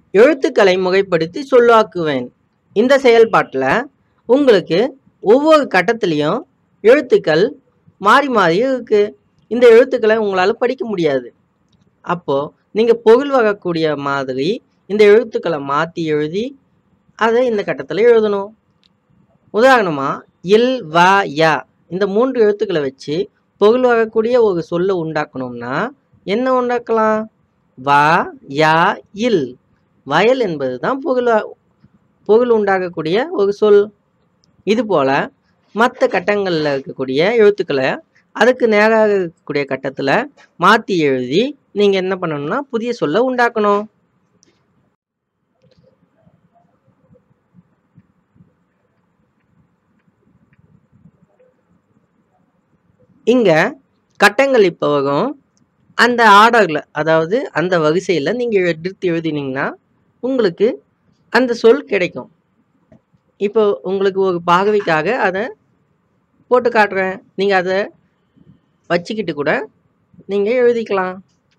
எழுத்துக்களை முறைப்படுத்தி சொல்லாக்குவேன். இந்த செயல்பாட்டில் உங்களுக்கு ஒவ்வொரு கட்டத்திலையும் எழுத்துக்கள் மாறி மாறி இருக்கு. இந்த எழுத்துக்களை உங்களால் படிக்க முடியாது. அப்போது நீங்கள் பொருள் வரக்கூடிய மாதிரி இந்த எழுத்துக்களை மாற்றி எழுதி அதை இந்த கட்டத்தில் எழுதணும். உதாரணமாக இல் வா யா இந்த 3 எழுத்துக்களை வச்சு பொருள் வரக்கூடிய ஒரு சொல்லை உண்டாக்கணும்னா என்ன உண்டாக்கலாம்? வா யா இல். வயல் என்பது தான் பொருள் உண்டாகக்கூடிய ஒரு சொல். இதுபோல் மற்ற கட்டங்களில் இருக்கக்கூடிய எழுத்துக்களை அதுக்கு நேராக இருக்கக்கூடிய கட்டத்தில் மாற்றி எழுதி நீங்கள் என்ன பண்ணணும்னா புதிய சொல்லை உண்டாக்கணும். இங்கே கட்டங்கள் இப்போ வரும். அந்த ஆர்டரில், அதாவது அந்த வரிசையில் நீங்கள் எடுத்து எழுதினீங்கன்னா உங்களுக்கு அந்த சொல் கிடைக்கும். இப்போ உங்களுக்கு ஒரு பாகவிக்காக அதை போட்டு காட்டுறேன். நீங்கள் அதை வச்சுக்கிட்டு கூட நீங்கள் எழுதிக்கலாம்.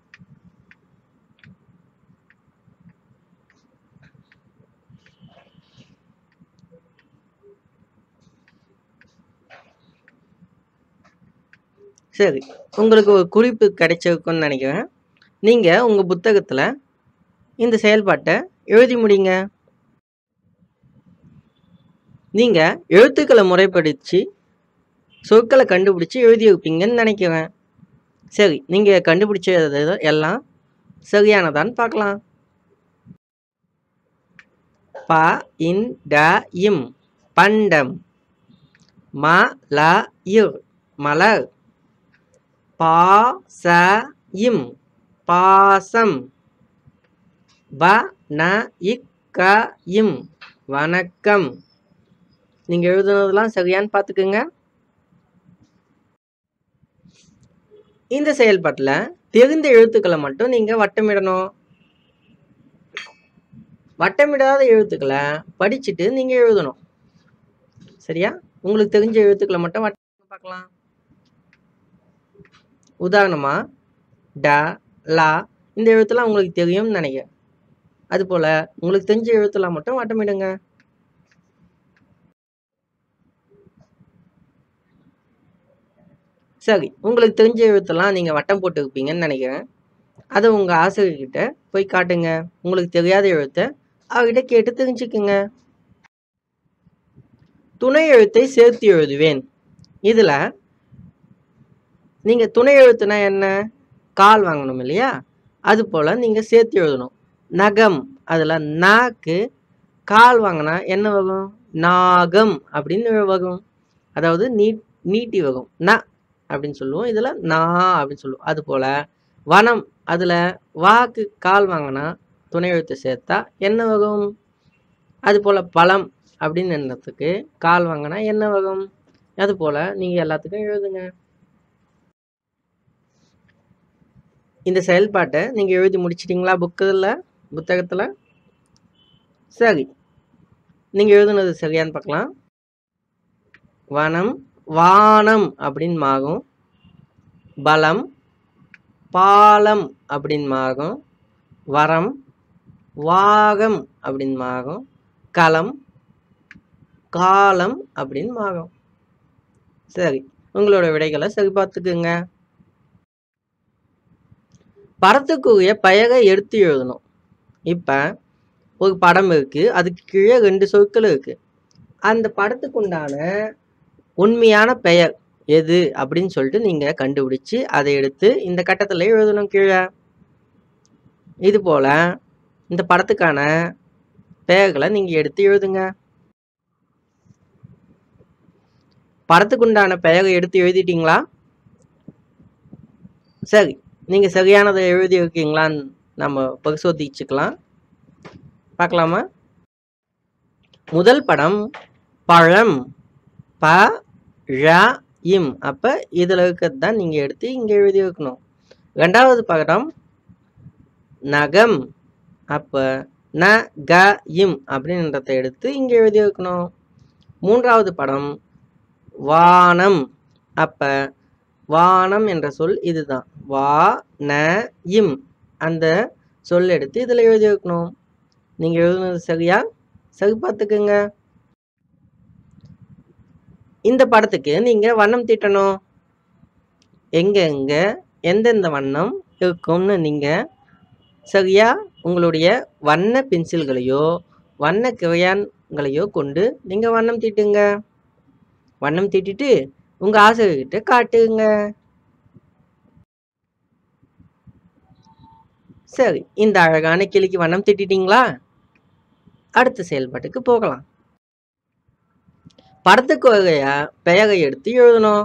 சரி, உங்களுக்கு ஒரு குறிப்பு கிடைச்சிருக்குன்னு நினைக்கிறேன். நீங்கள் உங்கள் புத்தகத்தில் இந்த செயல்பாட்டை எழுதி முடிங்க. நீங்கள் எழுத்துக்களை முறைப்படுத்தி சொற்களை கண்டுபிடிச்சி எழுதி வைப்பீங்கன்னு நினைக்கிறேன். சரி, நீங்கள் கண்டுபிடிச்சது எல்லாம் சரியானதான்னு பார்க்கலாம். ப இன் ட இம் பண்டம். ம ல இர் மலர். பா ச இம் பாசம். வ ந இக் க இம் வணக்கம். நீங்கள் எழுதுனதெல்லாம் சரியான்னு பார்த்துக்குங்க. இந்த செயல்பாட்டில் தெரிந்த எழுத்துக்களை மட்டும் நீங்கள் வட்டமிடணும். வட்டமிடாத எழுத்துக்களை படிச்சுட்டு நீங்கள் எழுதணும். சரியா? உங்களுக்கு தெரிஞ்ச எழுத்துக்களை மட்டும் வட்டம் பார்க்கலாம். உதாரணமாக ட லா இந்த எழுத்துலாம் உங்களுக்கு தெரியும்னு நினைக்கிறேன். அதுபோல் உங்களுக்கு தெரிஞ்ச எழுத்துலாம் மட்டும் வட்டமிடுங்க. சரி, உங்களுக்கு தெரிஞ்ச எழுத்தெல்லாம் நீங்கள் வட்டம் போட்டு இருப்பீங்கன்னு நினைக்கிறேன். அதை உங்கள் ஆசிரியர்கிட்ட போய் காட்டுங்க. உங்களுக்கு தெரியாத எழுத்தை அவர்கிட்ட கேட்டு தெரிஞ்சுக்குங்க. துணை எழுத்தை சேர்த்து எழுதுவேன். இதில் நீங்கள் துணை எழுத்துனா என்ன? கால் வாங்கணும் இல்லையா? அதுபோல் நீங்கள் சேர்த்து எழுதணும். நகம், அதில் நாக்கு கால் வாங்கினா என்ன வரும்? நாகம் அப்படின்னு வரும். அதாவது நீட்டி வரும். ந அப்படின்னு சொல்லுவோம். இதில் நா அப்படின்னு சொல்லுவோம். அதுபோல் வனம், அதில் வாக்கு கால் வாங்கினா துணை எழுத்தை சேர்த்தா என்ன வரும்? அதுபோல் பழம் அப்படின்னு என்னத்துக்கு கால் வாங்கினா என்ன வரும்? அதுபோல் நீங்கள் எல்லாத்துக்கும் எழுதுங்க. இந்த செயல்பாட்டை நீங்கள் எழுதி முடிச்சிட்டிங்களா புத்தகத்தில்? சரி, நீங்கள் எழுதுனது சரியான்னு பார்க்கலாம். வனம் வானம் அப்படின்னு மாறும். பலம் பாலம் அப்படின்னு மாறும். வரம் வாகம் அப்படின்னு மாறும். களம் காலம் அப்படின்னு மாறும். சரி, உங்களோட விடைகளை சரி பார்த்துக்குங்க. படத்துக்குரிய பெயரை எடுத்து எழுதணும். இப்போ ஒரு படம் இருக்குது, அதுக்கு கீழே 2 சொற்கள் இருக்குது. அந்த படத்துக்கு உண்டான உண்மையான பெயர் எது அப்படின்னு சொல்லிட்டு நீங்கள் கண்டுபிடிச்சி அதை எடுத்து இந்த கட்டத்தில் எழுதணும் கீழே. இது போல் இந்த படத்துக்கான பெயர்களை நீங்கள் எடுத்து எழுதுங்க. படத்துக்கு உண்டான பெயரை எடுத்து எழுதிட்டீங்களா? சரி, நீங்கள் சரியானதை எழுதி இருக்கீங்களான்னு நம்ம பரிசோதிச்சுக்கலாம். பார்க்கலாமா? முதல் படம் பழம். ப ழ இம். அப்போ இதில் இருக்கிறது தான் நீங்கள் எடுத்து இங்கே எழுதி வைக்கணும். ரெண்டாவது படம் நகம். அப்போ ந க இம் அப்படின்றத எடுத்து இங்கே எழுதி வைக்கணும். மூன்றாவது படம் வானம். அப்போ வானம் என்ற சொல் இதுதான். வா ந இம் அந்த சொல் எடுத்து இதில் எழுதி வைக்கணும். நீங்க எழுதுனது சரியா? சரி பார்த்துக்குங்க. இந்த படத்துக்கு நீங்க வண்ணம் தீட்டணும். எங்க எந்தெந்த வண்ணம் இருக்கும்னு நீங்க சரியா உங்களுடைய வண்ண பென்சில்களையோ வண்ண கிரையான்களையோ கொண்டு நீங்க வண்ணம் தீட்டுங்க. வண்ணம் தீட்டிட்டு உங்க ஆசிரியர்கிட்ட காட்டுங்க. சரி, இந்த அழகான கிளிக்கு வண்ணம் தீட்டிட்டீங்களா? அடுத்த செயல்பாட்டுக்கு போகலாம். படத்துக்கு வகையா பெயரை எடுத்து எழுதணும்.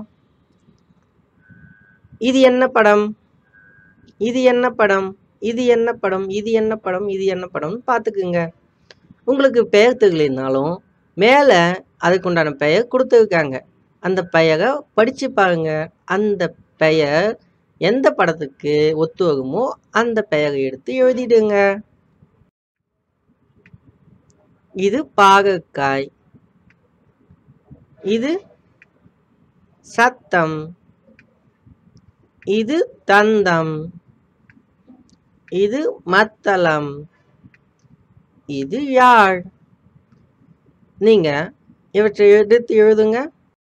இது என்ன படம்? இது என்ன படம்? இது என்ன படம்? இது என்ன படம்? இது என்ன படம்னு பார்த்துக்குங்க. உங்களுக்கு பெயர் தெரியலனாலும் மேல அதுக்குண்டான பெயர் கொடுத்துருக்காங்க. அந்த பெயரை படிச்சு பாருங்க. அந்த பெயர் எந்த படத்துக்கு ஒத்து வருமோ அந்த பெயரை எடுத்து எழுதிடுங்க. இது பாகற்காய். இது சத்தம். இது தந்தம். இது மத்தளம். இது யாழ். நீங்க இவற்றை எடுத்து எழுதுங்க.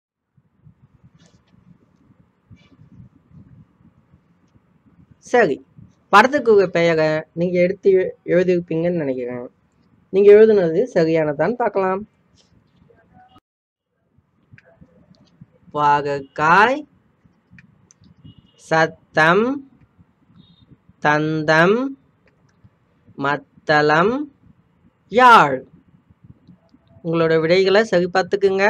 சரி, படத்துக்கு பெயரை நீங்க எடுத்து எழுதியிருப்பீங்கன்னு நினைக்கிறேன். நீங்க எழுதுனது சரியானதான்னு பார்க்கலாம். பாகற்காய், சத்தம், தந்தம், மத்தளம், யாழ். உங்களோட விடைகளை சரி பார்த்துக்குங்க.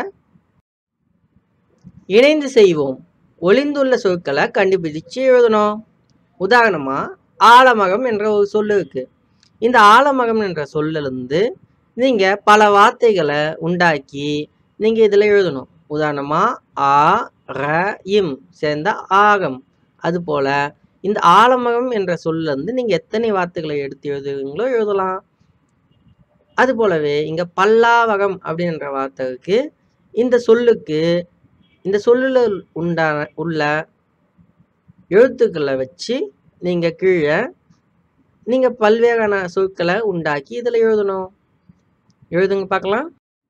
இணைந்து செய்வோம். ஒளிந்துள்ள சொற்களை கண்டுபிடிச்சு எழுதணும். உதாரணமா ஆலமரம் என்ற ஒரு சொல்லு இருக்கு. இந்த ஆலமரம் என்ற சொல்லிலிருந்து நீங்க பல வார்த்தைகளை உண்டாக்கி நீங்க இதுல எழுதணும். உதாரணமா ஆ ர இம் சேர்ந்த ஆகம். அது போல இந்த ஆலமரம் என்ற சொல்லிலிருந்து நீங்க எத்தனை வார்த்தைகளை எடுத்து எழுதுவீங்களோ எழுதலாம். அது போலவே இங்க பல்லாவகம் அப்படின்ற வார்த்தை இருக்கு. இந்த சொல்லுக்கு இந்த சொல்லுல உள்ள எழுத்துக்களை வச்சு நீங்க கீழே நீங்க பல்வேறான சொற்களை உண்டாக்கி இதுல எழுதணும். எழுதுங்க பார்க்கலாம்.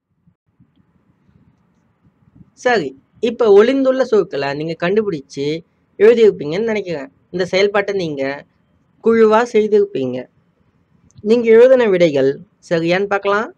சரி, இப்ப ஒளிந்துள்ள சொற்களை நீங்க கண்டுபிடிச்சு எழுதியிருப்பீங்கன்னு நினைக்கிறேன். இந்த செயல்பாட்டை நீங்க குழுவா செய்திருப்பீங்க. நீங்க எழுதின விடைகள் சரியான்னு பார்க்கலாம்.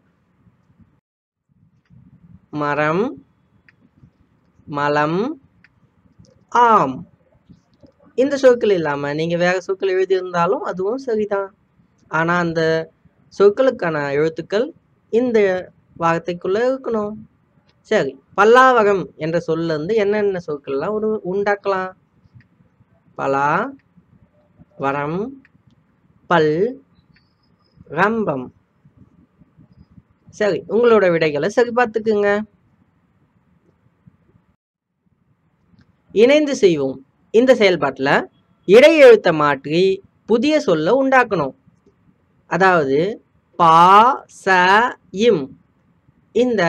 மரம், மலம், ஆம். இந்த சொற்கள் இல்லாம நீங்க வேற சொற்கள் எழுதியிருந்தாலும் அதுவும் சரிதான். ஆனா அந்த சொற்களுக்கான எழுத்துக்கள் இந்த வார்த்தைக்குள்ள இருக்கணும். சரி, பல்லாவரம் என்ற சொல்ல இருந்து என்னென்ன சொற்கள்லாம் உண்டாக்கலாம்? பலா, வரம், பல், ரம்பம். சரி, உங்களோட விடைகளை சரி பார்த்துக்குங்க. இணைந்து செய்வோம். இந்த செயல்பாட்டில் இடை எழுத்தை மாற்றி புதிய சொல்ல உண்டாக்கணும். அதாவது பா ச இம் இந்த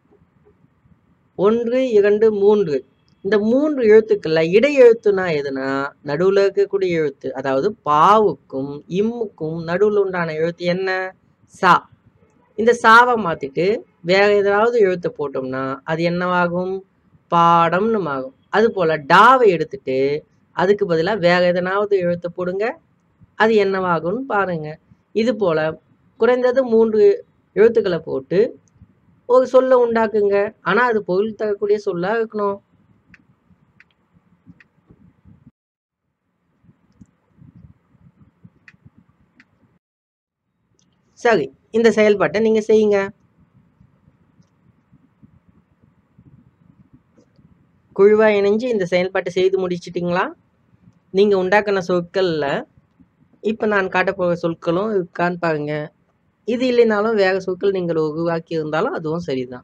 1 2 3 இந்த 3 எழுத்துக்கள்ல இடை எழுத்துனா எதுனா நடுவுல இருக்கக்கூடிய எழுத்து. அதாவது பாவுக்கும் இம்முக்கும் நடுவுல உண்டான எழுத்து என்ன? சா. இந்த சாவை மாத்திட்டு வேற ஏதாவது எழுத்து போட்டோம்னா அது என்னவாகும்? பாடம்னு ஆகும். அது போல டாவை எடுத்துட்டு அதுக்கு பதிலாக வேற எதனாவது எழுத்து போடுங்க. அது என்னவாகும்னு பாருங்க. இது போல குறைந்தது 3 எழுத்துக்களை போட்டு ஒரு சொல்ல உண்டாக்குங்க. ஆனா அது பொருள் தரக்கூடிய சொல்லா இருக்கணும். சரி, இந்த செயல்பாட்டை நீங்க செய்யுங்க. குழுவா இணைஞ்சு இந்த செயல்பாட்டை செய்து முடிச்சிட்டிங்களா? நீங்க உண்டாக்கின சொற்கள்ல இப்ப நான் காட்ட போகிற சொற்களும் இருக்கான்னு பாருங்க. இது இல்லைனாலும் வேற சொற்கள் நீங்கள் உருவாக்கி இருந்தாலும் அதுவும் சரிதான்.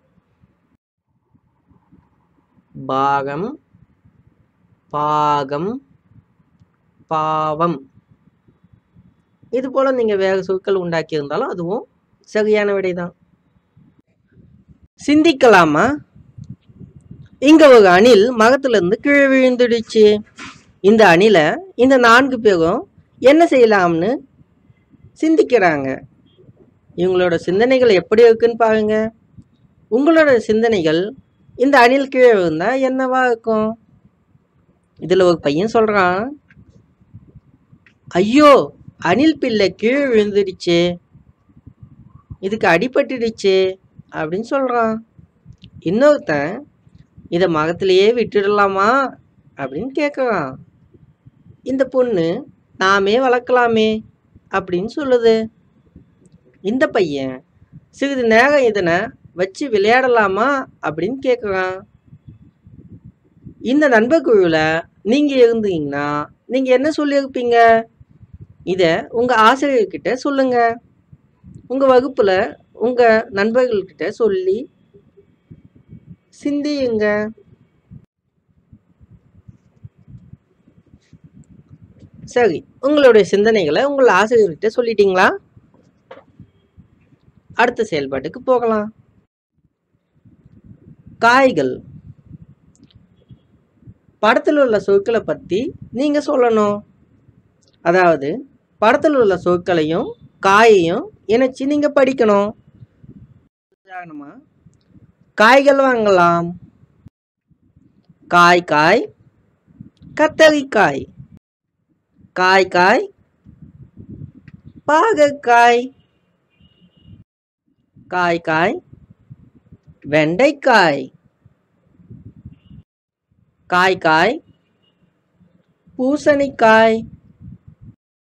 பாகம், பாகம், பாவம். இது போல நீங்க வேற சொற்கள் உண்டாக்கி இருந்தாலும் அதுவும் சரியான விடைதான். சிந்திக்கலாமா? இங்க ஒரு அணில் மரத்துல இருந்து கீழே விழுந்துடுச்சு. இந்த அணில இந்த 4 பேரும் என்ன செய்யலாம்னு சிந்திக்கிறாங்க. இவங்களோட சிந்தனைகள் எப்படி இருக்குன்னு பாருங்க. உங்களோட சிந்தனைகள் இந்த அணில் கீழே விழுந்தா என்னவா இருக்கும்? இதுல ஒரு பையன் சொல்றான், ஐயோ அணில் பிள்ளை கீழே விழுந்துடுச்சே, இதுக்கு அடிபட்டுடுச்சே அப்படின்னு சொல்றான். இன்னொருத்தன், இதை மரத்திலேயே விட்டுடலாமா அப்படின்னு கேட்குறான். இந்த பொண்ணு நாமே வளர்க்கலாமே அப்படின்னு சொல்லுது. இந்த பையன், சிறிது நேரம் இதனை வச்சு விளையாடலாமா அப்படின்னு கேட்குறான். இந்த நண்பர் குழுவில் நீங்கள் இருந்தீங்கன்னா நீங்கள் என்ன சொல்லியிருப்பீங்க? இதை உங்கள் ஆசிரியர்கிட்ட சொல்லுங்க. உங்கள் வகுப்பில் உங்கள் நண்பர்கள்கிட்ட சொல்லி சிந்தியுங்க. சரி, உங்களுடைய சிந்தனைகளை உங்கள் ஆசிரியர்கிட்ட சொல்லிட்டீங்களா? அடுத்த செயல்பாட்டுக்கு போகலாம். காய்கள். படத்தில் உள்ள சொற்களை பற்றி நீங்கள் சொல்லணும். அதாவது படத்தில் உள்ள சொற்களையும் காயையும் இணைச்சி நீங்கள் படிக்கணும். உதாரணமாக, காய்கள் வாங்கலாம். காய் காய் கத்தரிக்காய். காய் காய் பாகற்காய். காய் காய் வெண்டைக்காய். காய் காய் பூசணிக்காய்.